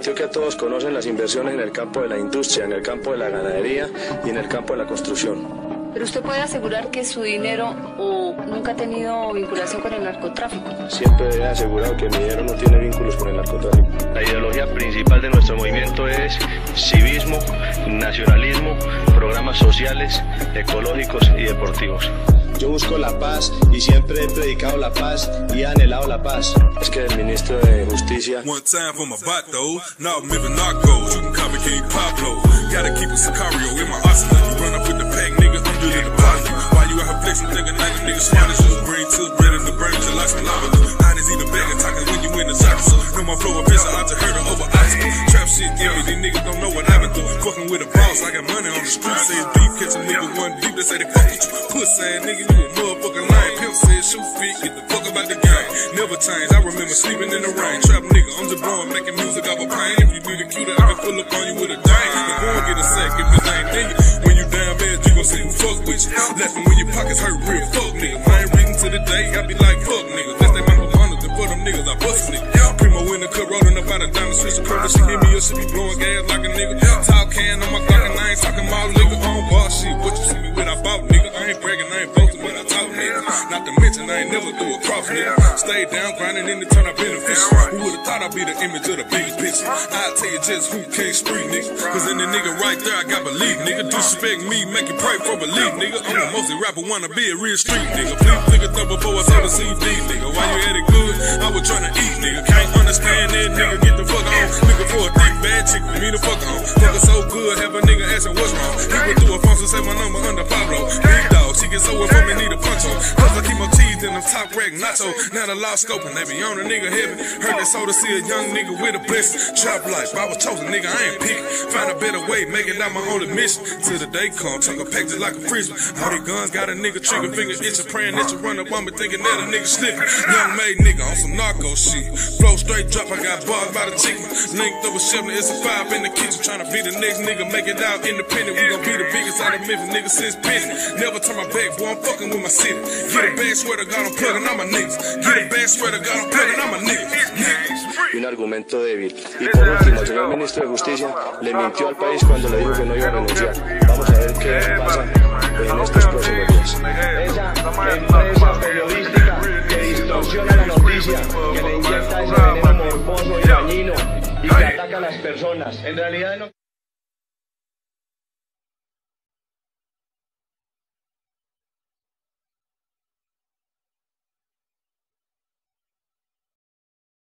Antioquia todos conocen las inversiones en el campo de la industria, en el campo de la ganadería y en el campo de la construcción. ¿Pero usted puede asegurar que su dinero nunca ha tenido vinculación con el narcotráfico? Siempre he asegurado que mi dinero no tiene vínculos con el narcotráfico. La ideología principal de nuestro movimiento es civismo, nacionalismo, programas sociales, ecológicos y deportivos. Yo busco la paz y siempre he predicado la paz y he anhelado la paz. Es que el ministro de Justicia... One time for my vato, now I'm living narcos. You can call me King Pablo. Gotta keep a Sicario in my arsenal. You run up with the pack, nigga, I'm doing the body. While you out here flexing, thinking like a nigga smart as you. Green tooth, red in the burn, just like some lava. Honest even begging, talking when you in the soccer. So know my flow of piss, I to hurt her over obstacle. Trap shit, give me, these niggas don't know what I've been through. Fucking with a boss, I got money on the street. Say it's deep, catch a nigga one deep, they say they fuck with you. Pussy ass nigga, you a motherfucking lying. Pimp said shoot fit, get the fuck about the game. Never change, I remember sleeping in the rain. Trap nigga, I'm just blowing, making music off a pain. If you need a cuter, I can pull up on you with a dang. The boy get a sack if it ain't in you. When you down bad, you gon' see who fuck with you. Laughing when your pockets hurt real, fuck nigga. I ain't reading to the day, I be like fuck nigga. That's they mama honor, then for them niggas, I bust nigga. Primo in the cut, rolling up out of diamond, switch the curve, she hit me up, she be blowing gas like a nigga. Talk can on my Glock and I ain't talking about liquor on bar shit. What you see me with, I bought nigga. I ain't bragging, I ain't boasting, but I talk nigga. Not to mention, I ain't never do a cross nigga. Stay down, grinding in the turn, I beneficial. Who would've thought I'd be the image of the biggest picture? I'll tell you just who can't spree, nigga. Cause in the nigga right there, I got belief, nigga. Disrespect me, make you pray for belief, nigga. I'm a mostly rapper, wanna be a real street, nigga. Please think it up before I ever see these, nigga. While you had it good, I was tryna eat, nigga. Can't understand that, nigga. Get the fuck on. Looking for a thick, bad chick with me the fuck on. Fucking so good, have a nigga asking what's wrong. He went through a phone to say my number under Pablo. Big dog, she gets so with me, need a punch on. Cause I keep my cheese in the top rack nacho. Now the law scoping, they be on a nigga heavy. Heard they sold to see a young nigga with a blessing. Trap life, I was chosen, nigga, I ain't pick. Find a better way, make it out my only mission. Till the day come, tuck a pack just like a freezer. All these guns got a nigga trigger finger itching, praying that you run up on me, thinking that a nigga slipping. Young made nigga on some narco shit. Flow straight drop, I got bars by the chicken. Linked up with 70, it's a 5 in the kitchen. Tryna be the next nigga, make it out independent. We gon' be the biggest out of Memphis, nigga, since Penny. Never turn my back, boy, I'm fucking with my city. Get a bag, swear to God, I'm plugging on my niggas. Get a bag, swear to God, I'm plugging on my niggas. Y un argumento débil. Y por último, el señor ministro de Justicia le mintió al país cuando le dijo que no iba a renunciar. Vamos a ver qué pasa en estos próximos días. Esa empresa periodística que distorsiona la noticia, que le inyecta ese veneno morboso y dañino y que ataca a las personas. En realidad no...